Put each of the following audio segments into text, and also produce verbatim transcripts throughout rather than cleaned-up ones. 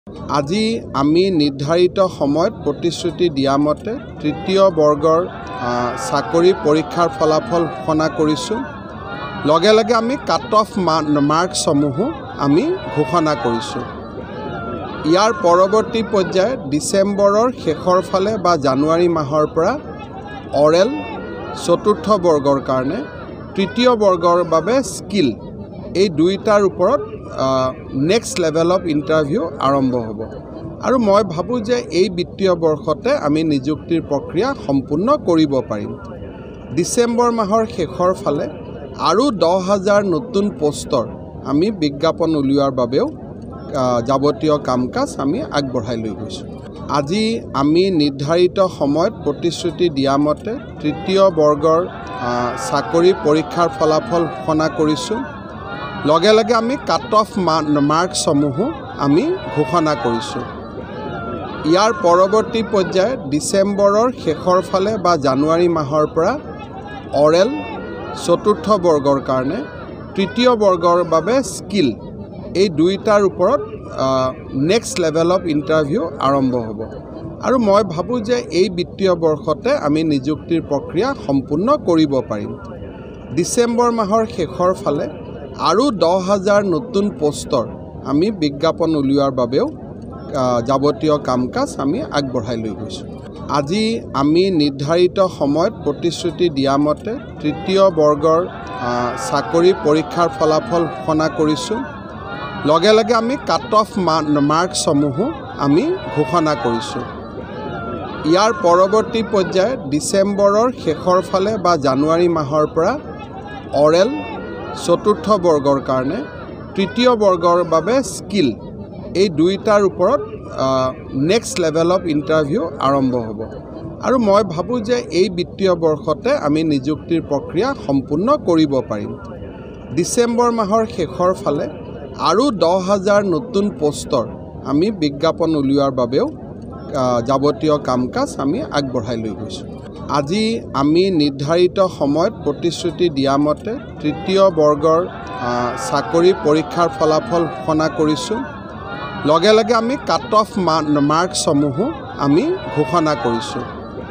আজি আমি নিৰ্ধাৰিত সময়ত প্ৰতিশ্ৰুতি দিয়া মতে তৃতীয় বৰ্গৰ চাকৰি পৰীক্ষাৰ ফলাফল ঘোষণা কৰিছোঁ। লগে লগে আমি কাট অফ মাৰ্কসমূহো আমি ঘোষণা কৰিছোঁ। ইয়াৰ পৰৱৰ্তী পৰ্যায়ত ডিচেম্বৰৰ শেষৰ ফালে বা জানুৱাৰী মাহৰ পৰা অৰেল চতুৰ্থ বৰ্গৰ কাৰণে তৃতীয় বৰ্গৰ বাবে স্কিল এই দুইটাৰ ওপৰত নেক্সট লেভেল অফ ইণ্টাৰভিউ আৰম্ভ হ'ব। আৰু মই ভাবোঁ যে এই বিত্তীয় বৰ্ষতে আমি নিযুক্তিৰ প্ৰক্ৰিয়া সম্পূৰ্ণ কৰিব পাৰিম। ডিচেম্বৰ মাহৰ শেষৰ ফালে আৰু দহ হাজাৰ নতুন পোষ্টৰ আমি বিজ্ঞাপন উলিওৱাৰ বাবেও যাৱতীয় কাম কাজ আমি আগবঢ়াই লৈ গৈছোঁ। আজি আমি নিৰ্ধাৰিত সময়ত প্ৰতিশ্ৰুতি দিয়া মতে তৃতীয় বৰ্গৰ চাকৰি পৰীক্ষাৰ ফলাফল ঘোষণা কৰিছোঁ। লগে লগে আমি কাট অফ মাৰ্কসমূহো আমি ঘোষণা কৰিছোঁ। ইয়াৰ পৰৱৰ্তী পৰ্যায়ত ডিচেম্বৰৰ শেষৰ ফালে বা জানুৱাৰী মাহৰ পৰা অৰেল চতুৰ্থ বৰ্গৰ কাৰণে তৃতীয় বৰ্গৰ বাবে স্কিল এই দুইটাৰ ওপৰত নেক্সট লেভেল অফ ইণ্টাৰভিউ আৰম্ভ হ'ব। আৰু মই ভাবোঁ যে এই বিত্তীয় বৰ্ষতে আমি নিযুক্তিৰ প্ৰক্ৰিয়া সম্পূৰ্ণ কৰিব পাৰিম। ডিচেম্বৰ মাহৰ শেষৰ ফালে আৰু দহ হাজাৰ নতুন পোষ্টৰ আমি বিজ্ঞাপন উলিওৱাৰ বাবেও যাৱতীয় কাম কাজ আমি আগবঢ়াই লৈ গৈছোঁ। আজি আমি নিৰ্ধাৰিত সময়ত প্ৰতিশ্ৰুতি দিয়া মতে তৃতীয় বৰ্গৰ চাকৰি পৰীক্ষাৰ ফলাফল ঘোষণা কৰিছোঁ। লগে লগে আমি কাট অফ মাৰ্কসমূহো আমি ঘোষণা কৰিছোঁ। ইয়াৰ পৰৱৰ্তী পৰ্যায়ত ডিচেম্বৰৰ শেষৰ ফালে বা জানুৱাৰী মাহৰ পৰা অৰেল চতুৰ্থ বৰ্গৰ কাৰণে তৃতীয় বৰ্গৰ বাবে স্কিল এই দুইটাৰ ওপৰত নেক্সট লেভেল অফ ইণ্টাৰভিউ আৰম্ভ হ'ব। আৰু মই ভাবোঁ যে এই বিত্তীয় বৰ্ষতে আমি নিযুক্তিৰ প্ৰক্ৰিয়া সম্পূৰ্ণ কৰিব পাৰিম। ডিচেম্বৰ মাহৰ শেষৰ ফালে আৰু দহ হাজাৰ নতুন পোষ্টৰ আমি বিজ্ঞাপন উলিওৱাৰ বাবেও যাৱতীয় কাম কাজ আমি আগবঢ়াই লৈ গৈছোঁ। আজি আমি নিৰ্ধাৰিত সময়ত প্ৰতিশ্ৰুতি দিয়া মতে তৃতীয় বৰ্গৰ চাকৰি পৰীক্ষাৰ ফলাফল ঘোষণা কৰিছোঁ। লগে লগে আমি কাট অফ মাৰ্কসমূহো আমি ঘোষণা কৰিছোঁ।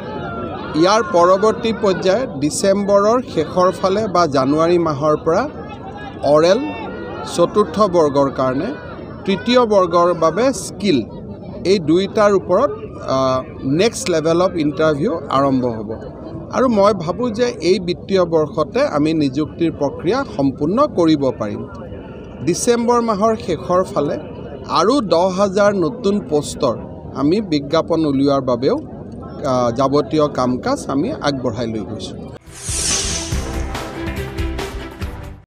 ইয়াৰ পৰৱৰ্তী পৰ্যায়ত ডিচেম্বৰৰ শেষৰ ফালে বা জানুৱাৰী মাহৰ পৰা অৰেল চতুৰ্থ বৰ্গৰ কাৰণে তৃতীয় বৰ্গৰ বাবে স্কিল এই দুইটাৰ ওপৰত নেক্সট লেভেল অফ ইণ্টাৰভিউ আৰম্ভ হ'ব। আৰু মই ভাবোঁ যে এই বিত্তীয় বৰ্ষতে আমি নিযুক্তিৰ প্ৰক্ৰিয়া সম্পূৰ্ণ কৰিব পাৰিম। ডিচেম্বৰ মাহৰ শেষৰ ফালে আৰু দহ হাজাৰ নতুন পোষ্টৰ আমি বিজ্ঞাপন উলিওৱাৰ বাবেও যাৱতীয় কাম কাজ আমি আগবঢ়াই লৈ গৈছোঁ।